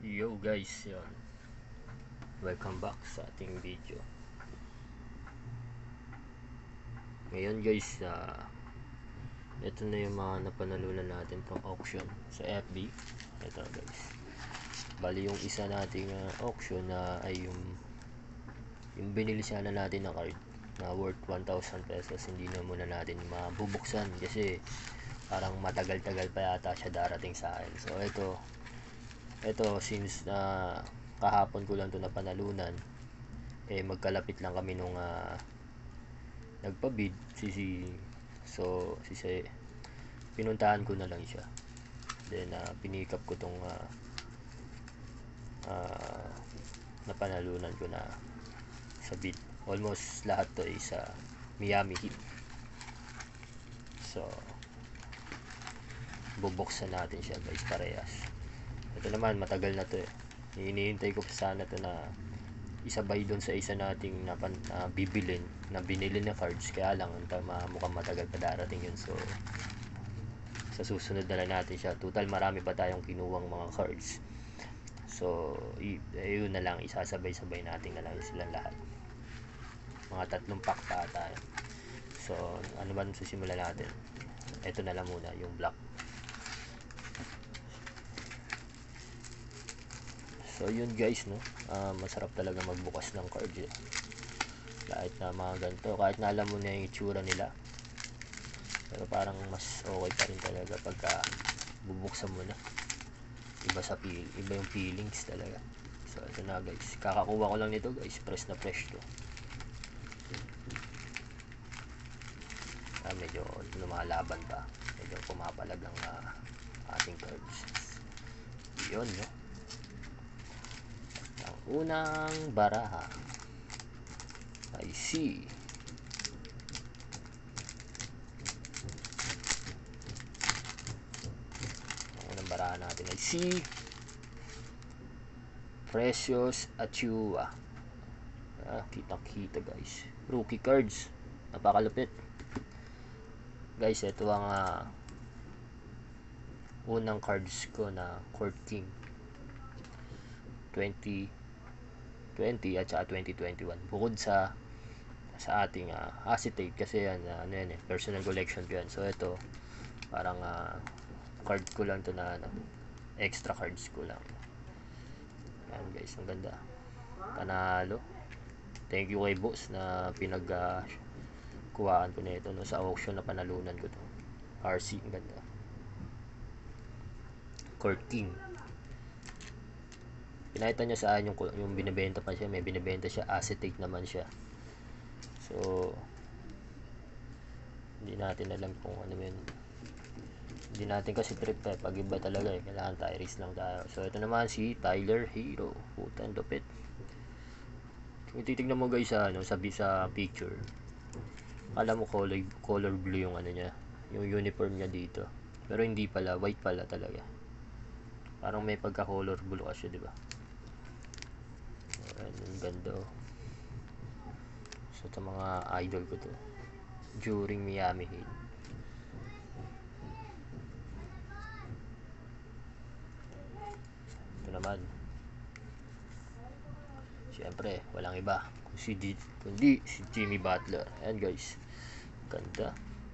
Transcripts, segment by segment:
Yo guys, yun. Welcome back sa ating video. Ngayon guys, ito na yung mga napanalunan natin from auction sa FB. Ito guys. Bali yung isa nating auction na ay yung binili sana natin na card na worth 1,000 pesos. Hindi na muna natin mabubuksan kasi parang matagal-tagal pa yata siya darating sa akin. So ito since na kahapon ko lang ito napanalunan, magkalapit lang kami nung nagpabid so pinuntahan ko na lang siya, then pinikap ko tong napanalunan ko na sa bid. Almost lahat to ay sa Miami Heat. So bubuksan natin siya guys, parehas. Ito naman matagal na to hinihintay ko pa sana to na isabay doon sa isa nating bibilin na binili na cards, kaya lang mukhang matagal pa darating yun. So sa susunod na lang natin siya, total marami pa tayong kinuwang mga cards. So yun na lang, isasabay-sabay natin na lang silang lahat. Mga 3 pack pa tayo. So ano ba susimulan natin? Ito na lang muna, yung black. So yun guys, no, masarap talaga magbukas ng cards kahit na mga ganito, kahit na alam mo na yung itsura nila, pero parang mas okay pa rin talaga pagka bubuksan mo na. Iba yung feelings talaga. So ito na guys, kakakuha ko lang nito guys, fresh na fresh to. Medyo lumalaban pa, medyo pumapalag ang ating cards. Yun, no, ang unang baraha I see natin ay si Precious Achiuwa. Kita guys, rookie cards, napakalupit guys. Ito ang unang cards ko na Court King 2020 at saka 2021, bukod sa ating acetate, kasi yan personal collection ko yan. So ito parang card ko lang to na extra cards ko lang. Yan guys, ang ganda, panalo. Thank you kay boss na kuhaan ko na ito sa auction na panalunan ko to. RC, ang ganda. Court King, pinakita niya sa akin yung binibenta pa siya, may binibenta siya acetate naman siya. So hindi natin alam kung ano yun, hindi natin kasi trip pag iba talaga kailangan tayo, risk lang tayo. So ito naman si Tyler Hero, putan lupit. Kung titignan mo guys sa picture, alam mo color blue yung niya, yung uniform niya dito, pero hindi pala, white pala talaga. Parang may pagka color blue kasi, di ba? Ang ganda. So ito mga idol ko to during Miami Heat. Ito naman, siyempre walang iba kundi si Jimmy Butler. Ayan guys, ganda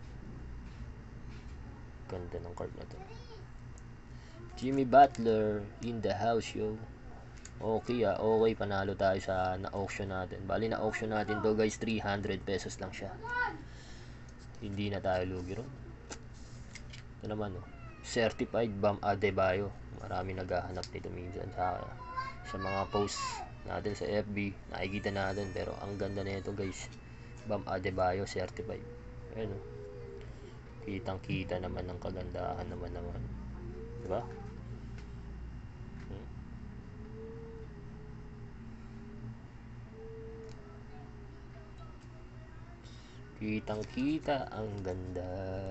ng card na to. Jimmy Butler in the house, yo. Okay, panalo tayo sa na-auction natin. Bali na-auction natin to guys, 300 pesos lang siya. Hindi na tayo lugi ron. Ito naman, certified Bam Adebayo. Marami naghahanap nito minsan sa mga posts natin sa FB, nakikita natin, pero ang ganda na ito guys, Bam Adebayo certified. Ayun, kitang kita naman ng kagandahan naman, diba? Kitang kita, ang ganda.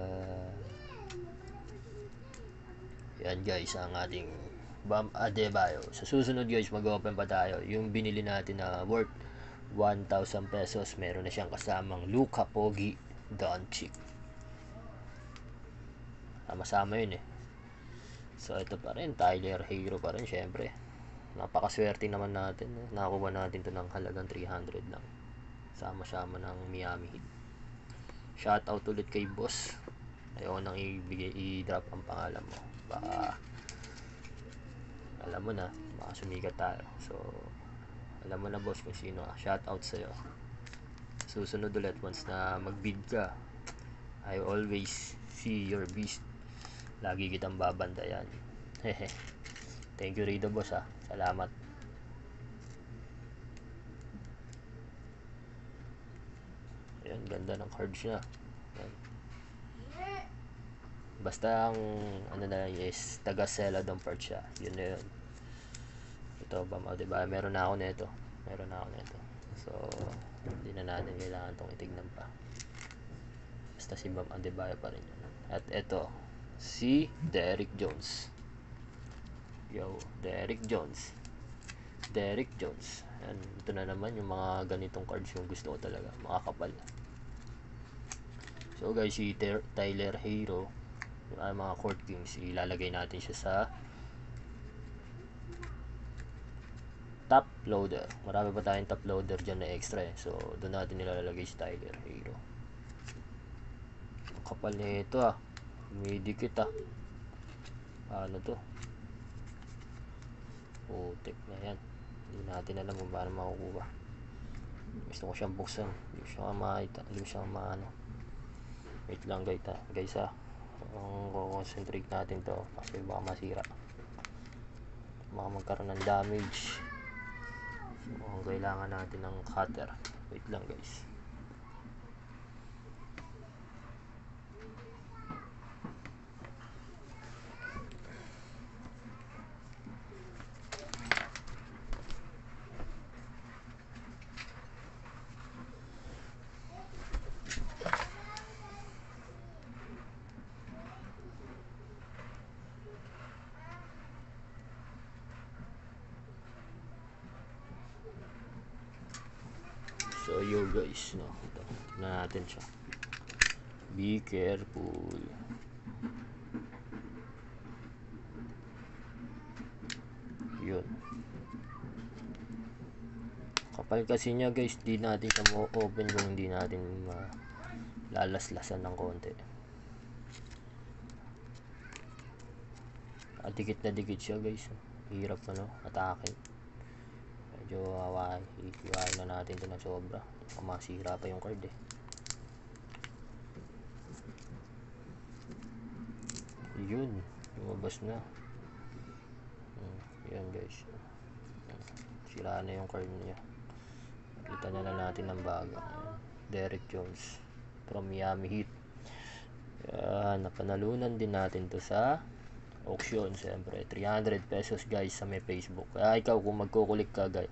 Yan guys, ang ating Bam Adebayo. Sa susunod guys, mag-open pa tayo. Yung binili natin na worth 1,000 pesos, meron na siyang kasamang Luka Pogi Doncic. Sama yun So ito pa rin, Tyler Hero pa rin syempre. napakaswerte naman natin. Nakakuha natin to ng halagang 300 lang. Sama-sama ng Miami Heat. Shoutout ulit kay boss. Ayaw nang i-drop ang pangalan mo. Baka alam mo na, baka sumikat tayo. So, alam mo na boss kung sino. Shoutout sa'yo. Susunod ulit once na mag-bid ka. I always see your beast. Lagi kitang babandayan. Thank you Rido boss ha. Salamat. Ayan, ganda ng cards niya. Ayan. Basta ang ano na is taga-sela ng part siya. Yun na yun. Ito ba, diba? Meron na ako nito. So, hindi na natin kailangan itong itignan pa. Basta si Bam Adebayo pa rin yun. At ito, si Derrick Jones. Yo, Derrick Jones. Ayan, ito na naman yung mga ganitong cards yung gusto ko talaga. Makakapal. So guys, si Tyler Hero, mga Court Kings, ilalagay natin siya sa top loader. Marami pa tayong top loader dyan na extra eh. So doon natin nilalagay si Tyler Hero. Ang kapal na ito ah. Medikit ah. Ano to? Putik na yan. Hindi natin alam kung paano makukuha. Gusto ko siyang buksan. Hindi ko siya makita. Hindi ko siya maano. Wait lang guys ah. Concentrate natin to kasi baka masira. Baka magkaroon ng damage. So, kailangan natin ng cutter. Wait lang guys. So yo guys, no, ito, tignan natin siya. Be careful. Yun. Kapal kasi niya guys, di natin siya mo-open kung hindi natin lalaslasan ng konti. At dikit na dikit siya guys. Hirap atake. Medyo hiwain na natin ito ng sobra. Masira pa yung card eh. Yun, lumabas na. Yan guys. Sira na yung card niya. Kita na lang natin ng bago. Derrick Jones from Miami Heat. Yan, napanalunan din natin to sa auction. Siyempre 300 pesos guys sa may Facebook. Kaya ikaw kung magkukulik ka guys,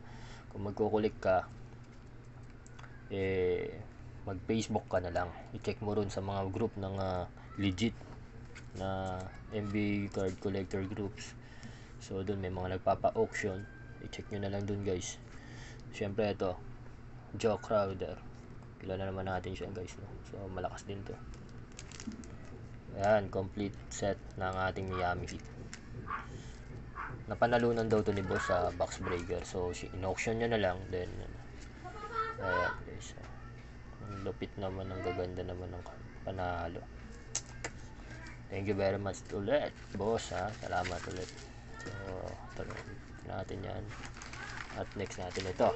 mag Facebook ka na lang, i-check mo ron sa mga group ng legit na NBA card collector groups. So doon may mga nagpapa-auction, i-check nyo na lang doon guys. Siyempre ito, Joe Crowder, kilala naman natin siya guys, no? So malakas din to. Ayan, complete set ng ating Miami Heat. Napanalunan daw to ni boss sa box breaker. So in-auction niya na lang. Then ayan guys, ang lupit naman, ang gaganda naman ng panalo. Thank you very much ulit boss ha. Salamat ulit. So tuloy natin yan. At next natin ito.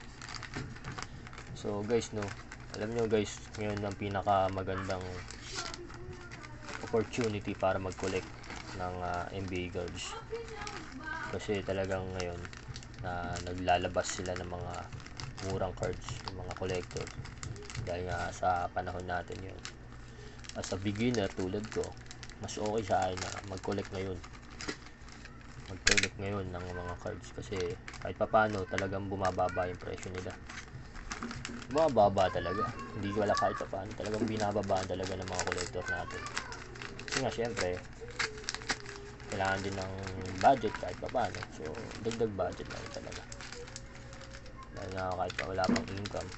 So guys, no, alam nyo guys, ngayon ang pinaka magandang opportunity para mag-collect ng NBA cards. Kasi talagang ngayon naglalabas sila ng mga murang cards, ng mga collector. Dahil nga sa panahon natin yun. As a beginner tulad ko, mas okay sa akin na mag-collect ngayon. Mag-collect ngayon ng mga cards kasi kahit papano talagang bumababa yung presyo nila. Bumababa talaga. Hindi wala kahit papano. Talagang binababaan talaga ng mga collector natin. Kasi nga syempre kailangan din ng budget kahit pa paano. So dagdag budget na rin talaga. Dahil nga kahit pa wala pang income.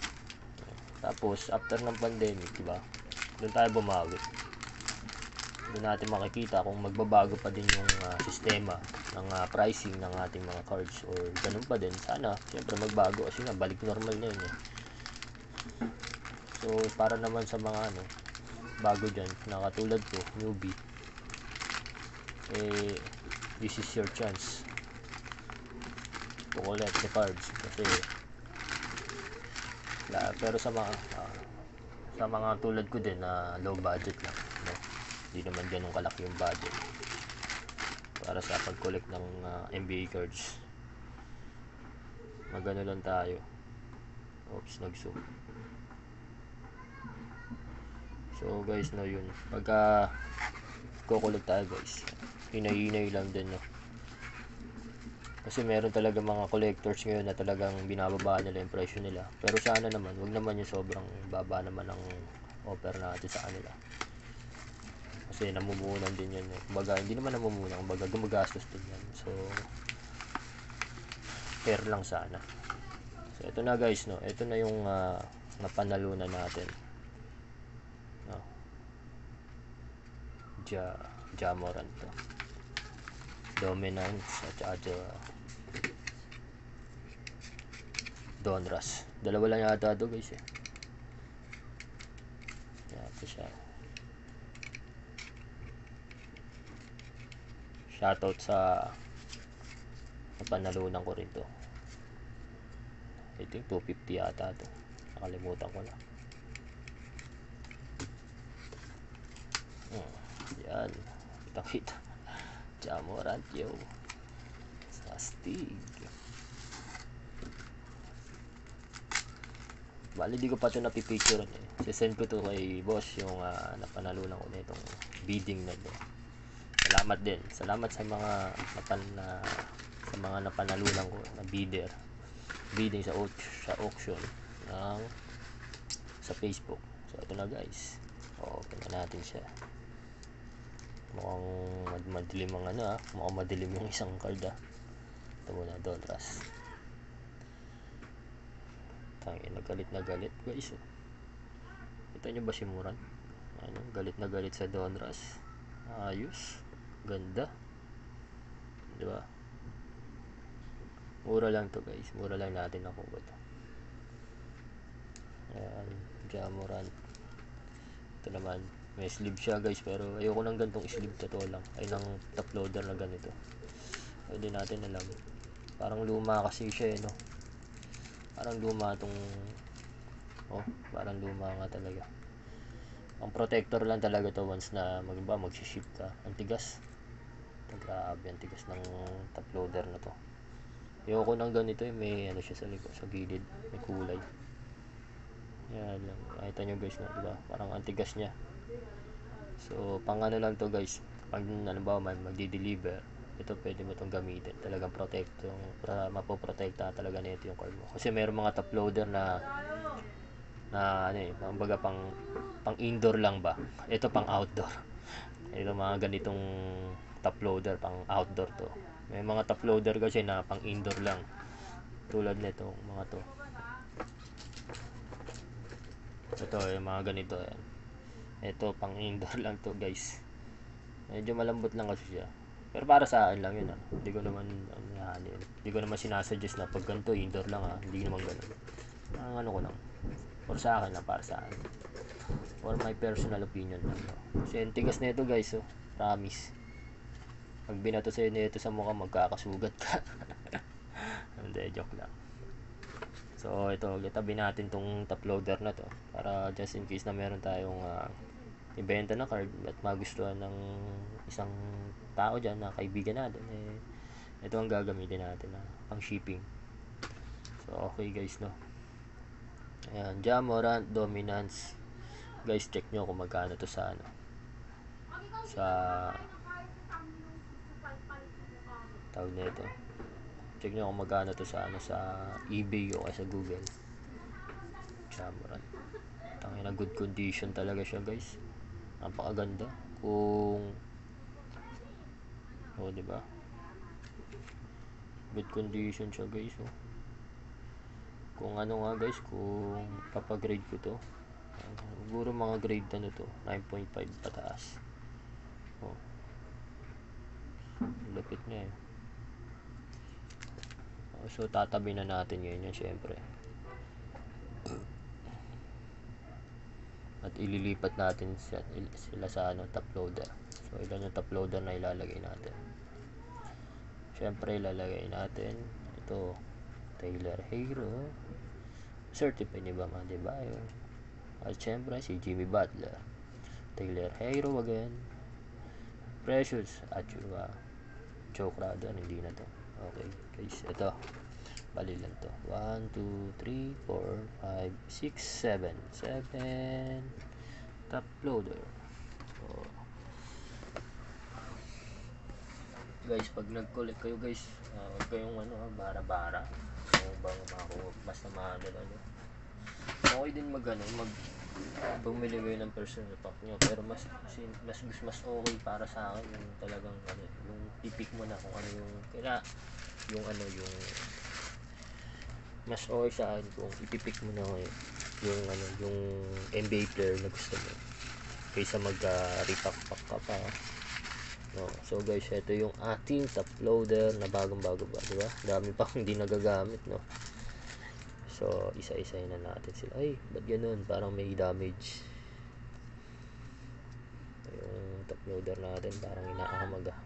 Tapos after ng pandemic, diba, doon tayo bumawi. Doon natin makikita kung magbabago pa din yung sistema ng pricing ng ating mga cards or ganun pa din. Sana syempre magbago kasi nga balik normal na yun eh. So para naman sa mga bago dyan na katulad ko, newbie, this is your chance to collect the cards kasi pero sa mga tulad ko din na low budget lang, hindi naman ganun kalaki yung budget para sa pag-collect ng NBA cards. Magano lang tayo. Oops, nag-zoom. So guys, yun. Pagka kukulit tayo guys, hinay-hinay lang din kasi meron talaga mga collectors ngayon na talagang binababa nila yung presyo nila, pero sana naman wag naman yung sobrang baba naman ang offer natin sa kanila kasi namumunan din yan kumbaga hindi naman namumunan, kumbaga gumagastos din yan. So fair lang sana. So ito na guys, ito na yung napanalunan natin. Ja Morant to, Dominance at saka Donruss. Dalawa lang yata ito guys eh. Ito siya. Shoutout sa napanalunan ko rin to. I think 250 yata to. Nakalimutan ko na. Yan. Kita-kita. Ja Morant yo. Astig. Bali di ko pa ito napipicturean eh. Sisend ko to kay boss yung napanalunan ko nitong bidding na to. Salamat din. Salamat sa mga napanalunan ko na bidding sa auction sa Facebook. So ito na guys. Open na natin siya. Mukhang madilim ang mukhang madilim yung isang card Ito muna, Donruss. Tangin, galit na galit guys. Kita nyo ba si Morant? Galit na galit sa Donruss. Ayos. Ganda. Diba? Mura lang to guys. Mura lang natin nakuha to. Ayan. Ja Morant. Ito naman. May sleeve siya guys. Pero ayoko ng gantong sleeve. Totoo lang. Ay ng top loader na ganito. Pwede natin alam. Parang luma kasi siya Parang luma tong parang luma nga talaga. Ang protector lang talaga to once na mag-ship ka. Ang tigas. Grabe, ang tigas ng top loader na to. Ayoko ng ganito may siya sa likod, sa gilid, may kulay. Yan lang. Nakita nyo guys diba? Parang ang tigas niya. So, pang lang to guys. Pag magdi-deliver, ito pwede mo itong gamitin. Talagang mapoprotekta talaga nito yung card mo. Kasi mayroong mga top loader na kumbaga pang indoor lang ba. Ito pang outdoor. Ito mga ganitong top loader pang outdoor to. May mga top loader kasi na pang indoor lang. Tulad nito mga to. Ito yung mga ganito yan. Ito pang indoor lang to guys. Medyo malambot lang kasi siya. Pero para sa akin lang yun Hindi ko naman sinasuggest na pag ganito indoor lang Hindi naman ganoon. Ang ko lang. For sa akin lang, para sa akin. For my personal opinion lang Kasi ang tigas na ito guys Promise. Pag binato sa'yo nito sa mukha, magkakasugat ka. Hindi, joke lang. So ito, itabi natin tong top loader na to para just in case na meron tayong ibenta na card at magustuhan ng isang tao dyan na kaibigan natin ito ang gagamitin natin pang shipping. So okay guys ayan, Ja Morant Dominance guys, check nyo kung magkano to sa tawag na ito. Check nyo kung magkano to sa eBay o sa Google. Ja Morant, tangina, good condition talaga siya guys. Napakaganda. Diba? Good condition siya guys Kung guys, kung papagrade ko to, siguro mga grade to 9.5 pataas. lupit niya eh. So tatabi na natin ngayon yan syempre. At ililipat natin sila sa top loader. So ilan yung top loader na ilalagay natin? Syempre ilalagay natin ito, Taylor Hero certified, di ba man, di ba? At syempre si Jimmy Butler, Taylor Hero again, Precious at Joe Crowder, hindi na to. Okay guys, ito bali lang to, 1, 2, 3, 4, 5, 6, 7 top loader. So, guys, pag nag-collect kayo guys, huwag kayong bara-bara. So, bang basta okay din bumili kayo ng personal pack nyo, pero mas okay para sa akin yung talagang yung ipik mo na kung ano yung yung mas okay sa akin kung ipipik mo na yung NBA player na gusto mo kaysa repack ka pa, no? So guys, ito yung ating top loader na bagong-bago ba, di ba? Dami pa hindi nagagamit, no? So isa-isahin na natin sila. Ay, ba't ganun? Parang may damage yung top loader natin, parang inaahamag ah.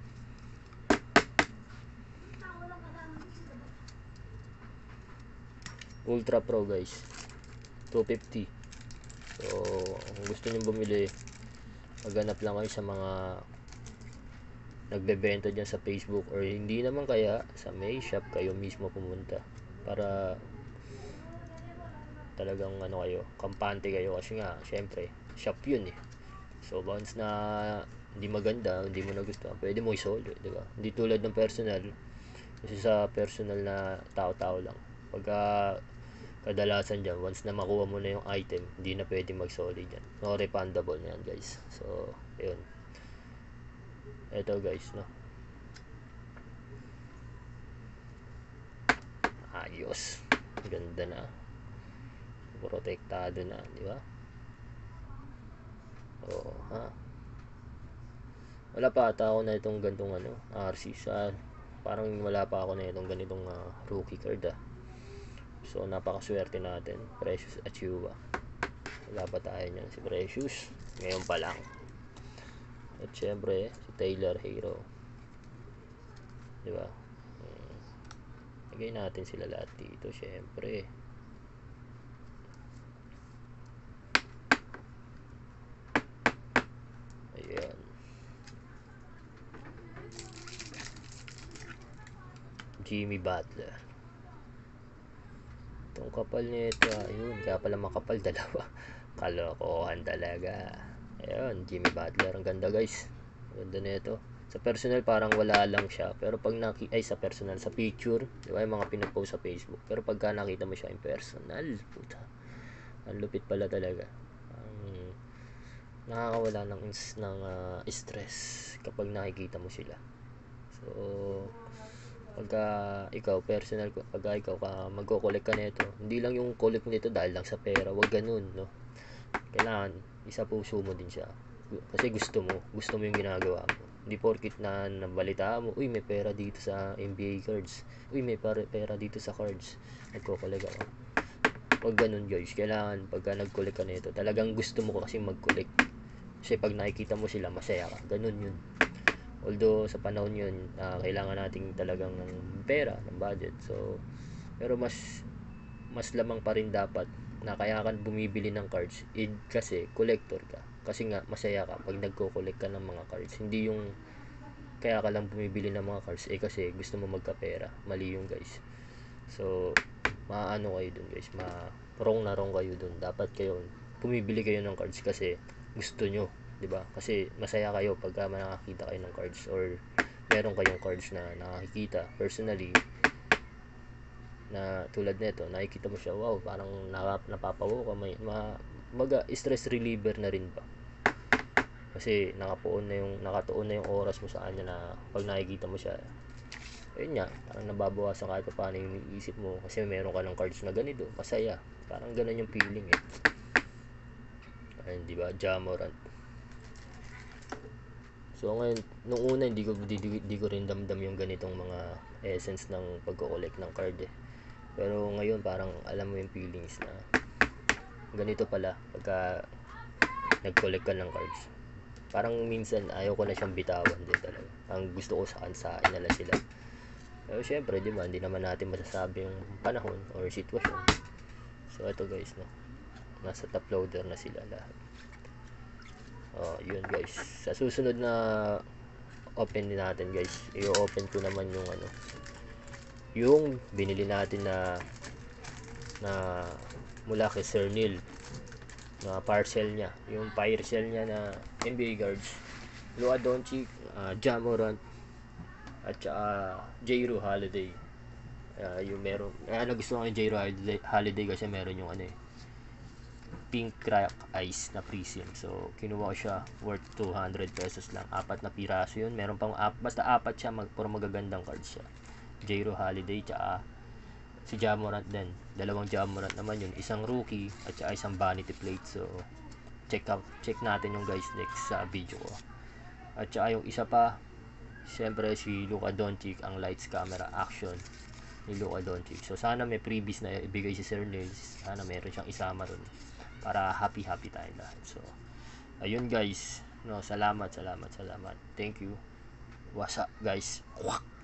Ultra Pro guys, 250. So kung gusto nyo bumili, maghanap lang kayo sa mga nagbebenta dyan sa Facebook, or hindi naman kaya sa may shop kayo mismo pumunta para talagang kayo, kampante kayo, kasi nga syempre shop yun eh. So once na hindi maganda, hindi mo nagustuhan, pwede mo isolo, di ba? Hindi tulad ng personal, kasi sa personal na tao-tao lang, pagka kadalasan dyan, once na makuha mo na yung item, hindi na pwede mag-solid dyan. No refundable na yan guys. So yun, eto guys, no, ayos, ganda na, protektado na, di ba? Oh, ha, wala pa ata ako na itong gantong RC sa, parang wala pa ako na itong ganitong rookie card ah. So napakaswerte natin, Precious Achiuwa. Wala pa tayo niyan si Precious, ngayon pa lang. At syempre si Taylor Hero, di ba? Lagay natin sila lahat dito syempre. Ayan, Jimmy Butler. Itong kapal nito, ayun, kaya pala makapal, dalawa. Kalokohan talaga. Ayun, Jimmy Butler, ang ganda guys, ang ganda nito. Sa personal parang wala lang siya, pero pag sa personal, sa picture, di ba, yung mga pinopost sa Facebook, pero pagka nakita mo siya in personal, puta, ang lupit pala talaga. Nakakawala ng stress kapag nakikita mo sila. So pagka ikaw personal, pagka ikaw magko-collect ka nito, hindi lang yung collect nito dahil lang sa pera, wag ganun, no? Kailangan isa puso mo din siya, kasi gusto mo yung ginagawa mo. Hindi porkit na nabalitaan mo, uy may pera dito sa NBA cards, uy may pera dito sa cards, nagko-collect ako. Wag ganun guys. Kailangan pagka nag-collect ka nito, talagang gusto mo kasi mag-collect, kasi pag nakikita mo sila masaya ka, ganun yun. Although sa panahon yun, kailangan nating talagang ng pera, ng budget. So pero mas lamang pa rin dapat na kaya ka bumibili ng cards, kasi collector ka, kasi nga masaya ka pag nagko-collect ka ng mga cards. Hindi yung kaya ka lang bumibili ng mga cards kasi gusto mo magkapera. Mali yung guys. So maano kayo dun guys, wrong kayo dun. Dapat kayo bumibili kayo ng cards kasi gusto nyo, di ba? Kasi masaya kayo pagka nakakita kayo ng cards, or meron kayong cards na nakikita personally, na tulad nito, nakikita mo siya, wow, parang napapawo ka, stress reliever na rin ba, kasi nakatuon na yung oras mo sa kanya, na pag nakikita mo siya, ayun nga, parang nababawasan kahit paano yung iisip mo, kasi meron ka ng cards na ganito, masaya, parang ganun yung feeling eh. Ayun, di ba? Ja Morant. So So ngayon, nung una hindi ko rin damdam yung ganitong mga essence ng pagko-collect ng card eh. Pero ngayon parang alam mo yung feelings na ganito pala pagka nag-collect ka ng cards. Parang minsan ayaw ko na siyang bitawan din talaga. Ang gusto ko sa na lang sila. Pero syempre, di ba, hindi naman natin masasabi yung panahon or sitwasyon. So ito guys, no. Nasa top loader na sila lahat. Oh, yun guys. Sa susunod na open din natin guys, i-open ko naman yung ano, yung binili natin na mula kay Sir Neil na parcel niya, yung parcel niya na NBA guards, Luka Doncic, Ja Morant at saka J-Ro Holiday. Yung meron, nagustuhan ko yung J-Ro Holiday kasi meron yung ano eh, pink crack ice na prism. So kinuha ko siya, worth 200 pesos lang. 4 na piraso yun. Meron pang basta 4 siya, puro magagandang cards siya. J-Ro Holiday tsaka si Ja Morant din. Dalawang Ja Morant naman yun, isang rookie at saka isang vanity plate. So check natin yung guys next sa video ko. At saka yung isa pa, siyempre si Luka Doncic, ang lights camera action ni Luka Doncic. So sana may previous na ibigay si Sir Neil, sana meron siyang isama ron para happy tayo lahat. So ayun guys, no, salamat. Thank you. What's up guys?